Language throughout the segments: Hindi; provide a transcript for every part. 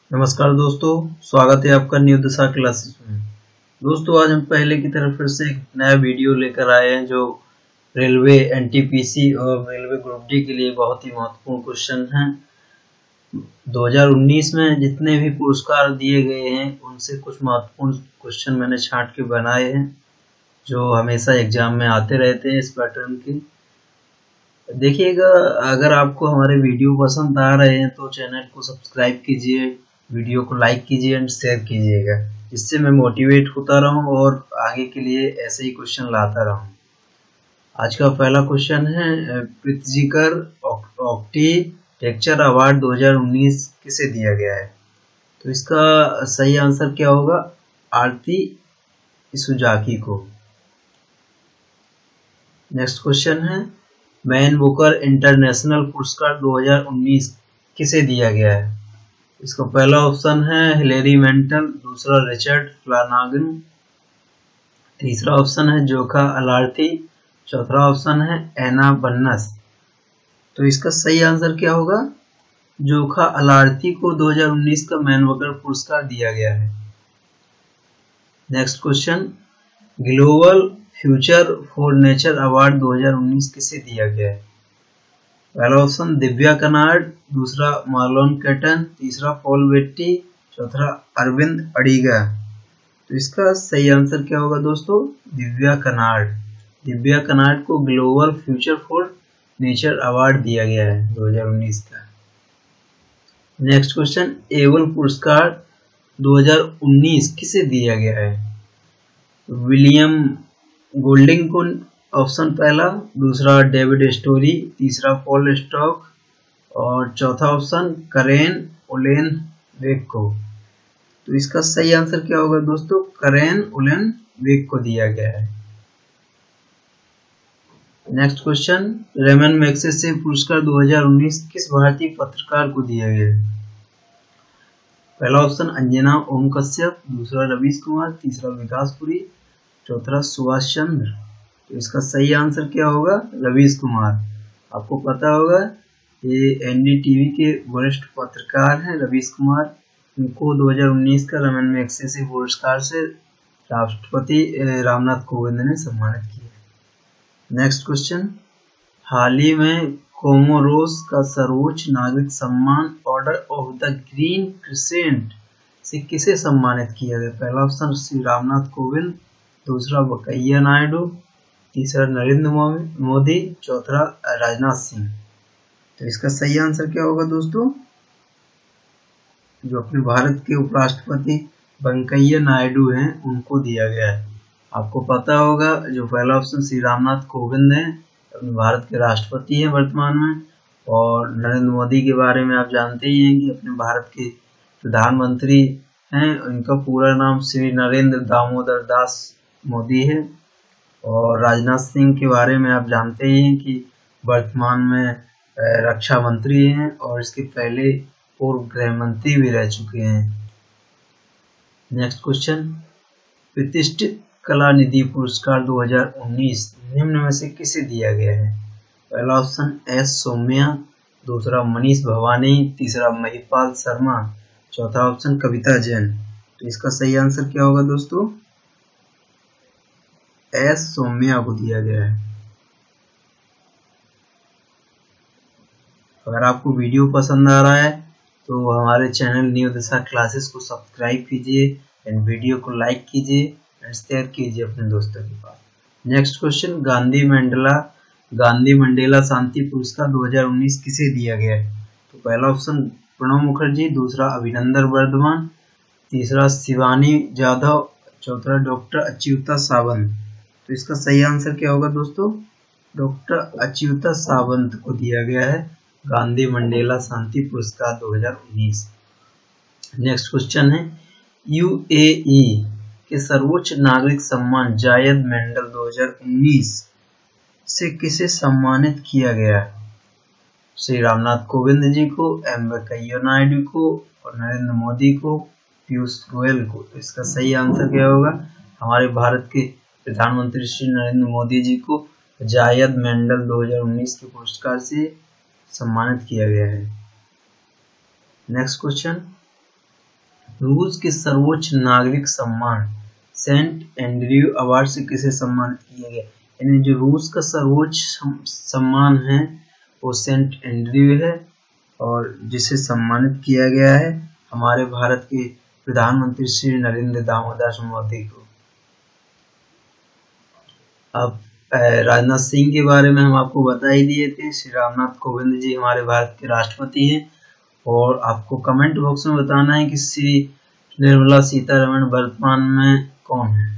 नमस्कार दोस्तों, स्वागत है आपका न्यू दिशा क्लासेस में। दोस्तों, आज हम पहले की तरफ फिर से एक नया वीडियो लेकर आए हैं जो रेलवे एनटीपीसी और रेलवे ग्रुप डी के लिए बहुत ही महत्वपूर्ण क्वेश्चन हैं। 2019 में जितने भी पुरस्कार दिए गए हैं उनसे कुछ महत्वपूर्ण क्वेश्चन मैंने छांट के बनाए हैं जो हमेशा एग्जाम में आते रहते हैं इस पैटर्न के। देखिएगा, अगर आपको हमारे वीडियो पसंद आ रहे हैं तो चैनल को सब्सक्राइब कीजिए, वीडियो को लाइक कीजिए एंड शेयर कीजिएगा, जिससे मैं मोटिवेट होता रहूं और आगे के लिए ऐसे ही क्वेश्चन लाता रहूं। आज का पहला क्वेश्चन है, प्रीतिजीकर आर्किटेक्चर अवार्ड 2019 किसे दिया गया है? तो इसका सही आंसर क्या होगा? आरती सुजाकी को। नेक्स्ट क्वेश्चन है, मैन बुकर इंटरनेशनल पुरस्कार 2019 किसे दिया गया है? इसका पहला ऑप्शन है हिलेरी मेंटल, दूसरा रिचर्ड फ्लानागन, तीसरा ऑप्शन है जोखा अलार्थी, चौथा ऑप्शन है एना बन्नस। तो इसका सही आंसर क्या होगा? जोखा अलार्थी को 2019 का मैन बुकर पुरस्कार दिया गया है। Next question, global future for nature award 2019 किसे दिया गया है? पहला ऑप्शन दिव्या कनाड, दूसरा मार्लोन कैटन, तीसरा पॉल बेट्टी, चौथा अरविंद अडिगा। तो इसका सही आंसर क्या होगा दोस्तों? दिव्या कनाड। दिव्या कनाड को global future for nature award दिया गया है 2019 का। नेक्स्ट क्वेश्चन, एबल पुरस्कार 2019 किसे दिया गया है? विलियम गोल्डिंग को ऑप्शन पहला, दूसरा डेविड स्टोरी, तीसरा पॉल स्टॉक और चौथा ऑप्शन करेन ओलेन वेक को। तो इसका सही आंसर क्या होगा दोस्तों? करेन ओलेन वेक को दिया गया है। नेक्स्ट क्वेश्चन, रेमन मैग्सेसे पुरस्कार 2019 किस भारतीय पत्रकार को दिया गया है? पहला ऑप्शन अंजना ओम कश्यप, दूसरा रवीश कुमार, तीसरा विकासपुरी, चौथा सुभाष चंद्र। तो इसका सही आंसर क्या होगा? रवीश कुमार। आपको पता होगा ये एनडीटीवी के वरिष्ठ पत्रकार हैं रवीश कुमार। उनको 2019 का रेमन मैग्सेसे पुरस्कार से राष्ट्रपति रामनाथ कोविंद ने सम्मानित किया। नेक्स्ट क्वेश्चन, हाल ही में कोमोरोस का सर्वोच्च नागरिक सम्मान order of the green crescent से किसे सम्मानित किया गया? पहला ऑप्शन श्री रामनाथ कोविंद, दूसरा वेंकैया नायडू, तीसरा नरेंद्र मोदी, चौथा राजनाथ सिंह। तो इसका सही आंसर क्या होगा दोस्तों? जो अपने भारत के उपराष्ट्रपति वेंकैया नायडू हैं उनको दिया गया है। आपको पता होगा जो पहला ऑप्शन श्री रामनाथ कोविंद हैं, अपने भारत के राष्ट्रपति हैं वर्तमान में, और नरेंद्र मोदी के बारे में आप जानते ही हैं कि अपने भारत के प्रधानमंत्री हैं। उनका पूरा नाम श्री नरेंद्र दामोदर दास मोदी है। और राजनाथ सिंह के बारे में आप जानते ही हैं कि वर्तमान में रक्षा मंत्री हैं और इसके पहले पूर्व गृह मंत्री भी रह चुके हैं। नेक्स्ट क्वेश्चन, प्रतिष्ठित कला निधि पुरस्कार 2019 निम्न में से किसे दिया गया है? पहला ऑप्शन एस सौम्या, दूसरा मनीष भवानी, तीसरा महिपाल शर्मा, चौथा ऑप्शन कविता जैन। तो इसका सही आंसर क्या होगा दोस्तों? एस सौम्या को दिया गया है। अगर आपको वीडियो पसंद आ रहा है तो हमारे चैनल न्यू दिशा क्लासेस को सब्सक्राइब कीजिए एंड वीडियो को लाइक कीजिए एंड शेयर कीजिए अपने दोस्तों के पास। नेक्स्ट क्वेश्चन, गांधी मंडेला शांति पुरस्कार 2019 किसे दिया गया है? तो पहला ऑप्शन प्रणब मुखर्जी, दूसरा अभिनंदन वर्धमान, तीसरा शिवानी जाधव, चौथा डॉक्टर अच्युता सावंत। तो इसका सही आंसर क्या होगा दोस्तों? डॉक्टर अच्युता सावंत को दिया गया है गांधी मंडेला शांति पुरस्कार 2019। नेक्स्ट क्वेश्चन है, यूएई के सर्वोच्च नागरिक सम्मान जायद मेंडल 2019 से किसे सम्मानित किया गया? श्री रामनाथ कोविंद जी को, एम वेंकैया नायडू को और नरेंद्र मोदी को, पीयूष गोयल को। तो इसका सही आंसर क्या होगा? हमारे भारत के प्रधानमंत्री श्री नरेंद्र मोदी जी को जायद मेंडल 2019 के पुरस्कार से सम्मानित किया गया है। नेक्स्ट क्वेश्चन, रूस के सर्वोच्च नागरिक सम्मान सेंट एंड्रयू अवार्ड से किसे सम्मानित किया गया? यानी जो रूस का सर्वोच्च सम्मान है वो सेंट एंड्रयू है और जिसे सम्मानित किया गया है हमारे भारत के प्रधानमंत्री श्री नरेंद्र दामोदर मोदी को। अब राजनाथ सिंह के बारे में हम आपको बता ही दिए थे। श्री रामनाथ कोविंद जी हमारे भारत के राष्ट्रपति हैं और आपको कमेंट बॉक्स में बताना है कि श्री निर्मला सीतारमण वर्तमान में कौन है।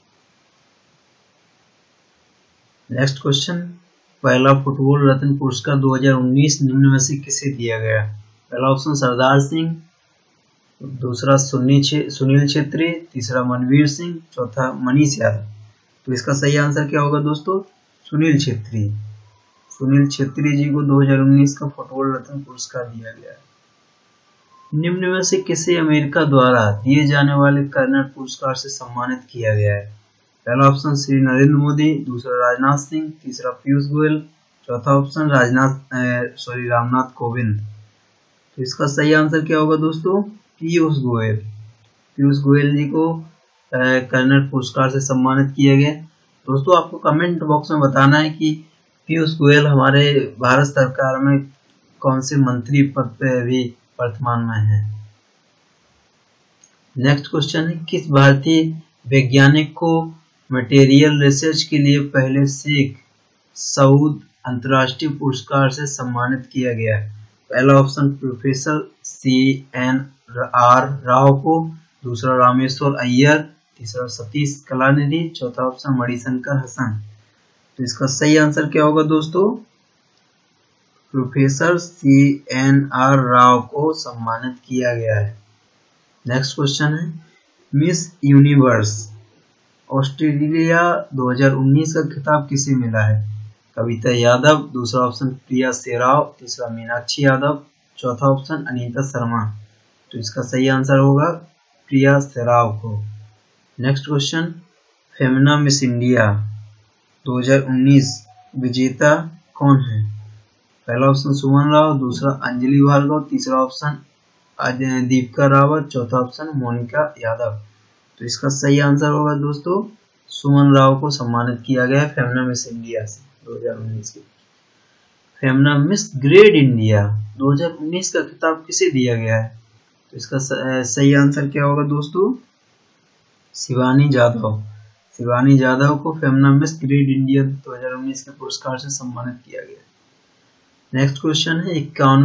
नेक्स्ट क्वेश्चन, पहला फुटबॉल रत्न पुरस्कार 2019 निम्न में से किसे दिया गया? पहला ऑप्शन सरदार सिंह, दूसरा सुनील छेत्री, तीसरा मनवीर सिंह, चौथा मनीष यादव। तो इसका सही आंसर क्या होगा दोस्तों? सुनील छेत्री। सुनील छेत्री जी को 2019 का फुटबॉल रत्न पुरस्कार दिया गया है। निम्न में से किसे अमेरिका द्वारा दिए जाने वाले कर्नल पुरस्कार से सम्मानित किया गया है? पहला ऑप्शन श्री नरेंद्र मोदी, दूसरा राजनाथ सिंह, तीसरा पीयूष गोयल, चौथा ऑप्शन रामनाथ कोविंद। तो इसका सही आंसर क्या होगा दोस्तों? पीयूष गोयल। पीयूष गोयल जी को कर्नल पुरस्कार से सम्मानित किया गया। दोस्तों आपको कमेंट बॉक्स में बताना है कि पीयूष गोयल हमारे भारत सरकार में कौन से मंत्री पद पे अभी वर्तमान में है। नेक्स्ट क्वेश्चन है, किस भारतीय वैज्ञानिक को मटेरियल रिसर्च के लिए पहले शेख सऊद अंतर्राष्ट्रीय पुरस्कार से सम्मानित किया गया है? पहला ऑप्शन प्रोफेसर CNR राव को, दूसरा रामेश्वर अय्यर, तीसरा सतीश कलानिधि, चौथा ऑप्शन मणिशंकर हसन। तो इसका सही आंसर क्या होगा दोस्तों? प्रोफेसर CNR राव को सम्मानित किया गया है। नेक्स्ट क्वेश्चन है, मिस यूनिवर्स ऑस्ट्रेलिया 2019 का खिताब किसे मिला है? कविता यादव, दूसरा ऑप्शन प्रिया सेराव, तीसरा मीनाक्षी यादव, चौथा ऑप्शन अनीता शर्मा। तो इसका सही आंसर होगा प्रिया सेराव को। Next question, Femina Miss India 2019 विजेता कौन है? पहला ऑप्शन सुमन राव, दूसरा अंजलि भार्गव, तीसरा ऑप्शन दीपिका रावत, चौथा ऑप्शन मोनिका यादव। तो इसका सही आंसर होगा दोस्तों सुमन राव को सम्मानित किया गया है फेमिना मिस इंडिया से 2019 के। फेमिना मिस ग्रेट इंडिया 2019 का खिताब किसे दिया गया है? तो इसका सही आंसर क्या होगा दोस्तों? शिवानी जाधव। शिवानी जाधव को फेमिना मिस ग्रेट इंडिया 2019 के पुरस्कार से सम्मानित किया गया। नेक्स्ट क्वेश्चन है,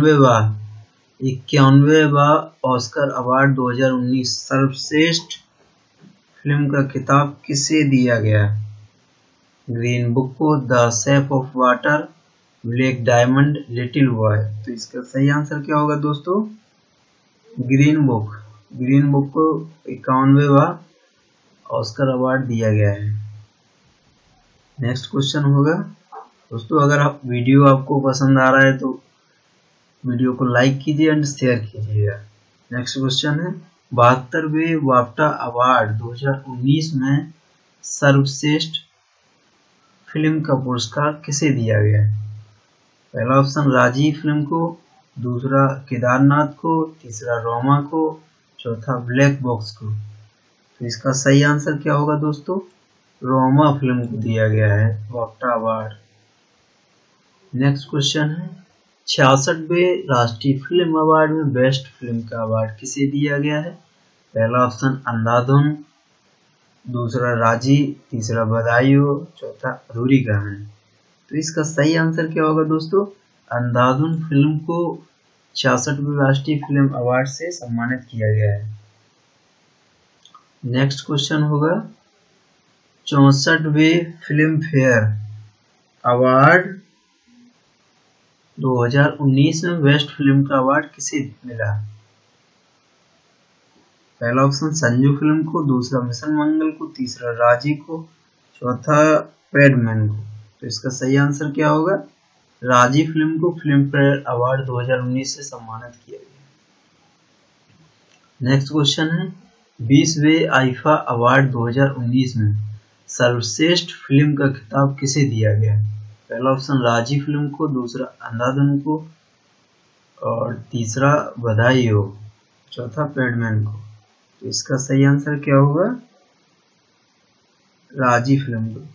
91वां ऑस्कर अवार्ड 2019 सर्वश्रेष्ठ फिल्म का खिताब किसे दिया गया? ग्रीन बुक को, the shape of water, black diamond, little boy. तो इसका सही आंसर क्या होगा दोस्तों? Green book. ग्रीन बुक को 91वां ऑस्कर अवार्ड दिया गया है। नेक्स्ट क्वेश्चन होगा दोस्तों, अगर आप वीडियो आपको पसंद आ रहा है तो वीडियो को लाइक कीजिए एंड शेयर कीजिएगा। नेक्स्ट क्वेश्चन है, 72वें वाफ्टा अवार्ड 2019 में सर्वश्रेष्ठ फिल्म का पुरस्कार किसे दिया गया है? पहला ऑप्शन राजी फिल्म को, दूसरा केदारनाथ को, तीसरा रोमा को, चौथा ब्लैक बॉक्स को। तो इसका सही आंसर क्या होगा दोस्तों? रोमा फिल्म को दिया गया है वाफ्टा अवार्ड। नेक्स्ट क्वेश्चन है, 66वें राष्ट्रीय फिल्म अवार्ड में बेस्ट फिल्म का अवार्ड किसे दिया गया है? पहला ऑप्शन अंधाधुन, दूसरा राजी, तीसरा बधाई हो, चौथा अधूरी कहानी। तो इसका सही आंसर क्या होगा दोस्तों? अंधाधुन फिल्म को 66वें राष्ट्रीय फिल्म अवार्ड से सम्मानित किया गया है। नेक्स्ट क्वेश्चन होगा, 64वें फिल्म फेयर अवार्ड 2019 में बेस्ट फिल्म का अवार्ड किसे मिला? पहला ऑप्शन संजू फिल्म को, दूसरा मिशन मंगल को, तीसरा राजी को, चौथा पैडमैन को। तो इसका सही आंसर क्या होगा? राजी फिल्म को फिल्म फेयर अवार्ड 2019 से सम्मानित किया गया। नेक्स्ट क्वेश्चन है, 20वें आईफा अवार्ड 2019 में सर्वश्रेष्ठ फिल्म का खिताब किसे दिया गया? पहला ऑप्शन राजी फिल्म को, दूसरा अंधाधुन को और तीसरा बधाई हो, चौथा पैडमैन को। तो इसका सही आंसर क्या होगा? राजी फिल्म ग्रुप।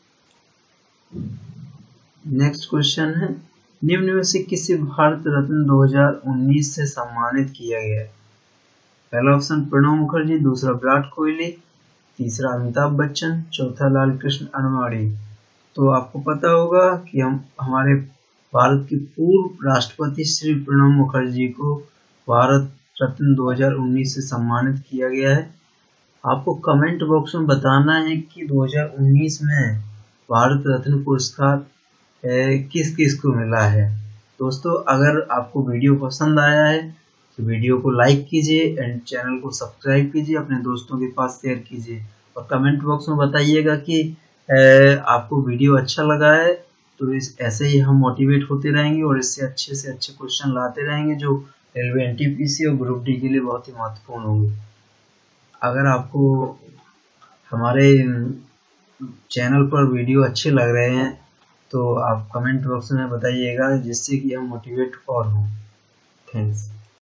नेक्स्ट क्वेश्चन है, निम्न में से किसे भारत रत्न 2019 से सम्मानित किया गया है? पहला ऑप्शन प्रणब मुखर्जी, दूसरा विराट कोहली, तीसरा अमिताभ बच्चन, चौथा लाल कृष्ण अडवाणी। तो आपको पता होगा कि हमारे भारत के पूर्व राष्ट्रपति श्री प्रणब मुखर्जी को भारत रत्न 2019 से सम्मानित किया गया है। आपको कमेंट बॉक्स में बताना है कि 2019 में भारत रत्न पुरस्कार किस किस को मिला है। दोस्तों, अगर आपको वीडियो पसंद आया है तो वीडियो को लाइक कीजिए एंड चैनल को सब्सक्राइब कीजिए, अपने दोस्तों के पास शेयर कीजिए और कमेंट बॉक्स में बताइएगा कि आपको वीडियो अच्छा लगा है। तो ऐसे ही हम मोटिवेट होते रहेंगे और इससे अच्छे क्वेश्चन लाते रहेंगे जो रेलवे एनटीपीसी और ग्रुप डी के लिए बहुत ही महत्वपूर्ण होंगे। अगर आपको हमारे चैनल पर वीडियो अच्छे लग रहे हैं तो आप कमेंट बॉक्स में बताइएगा, जिससे कि हम मोटिवेट और हों। थैंक्स।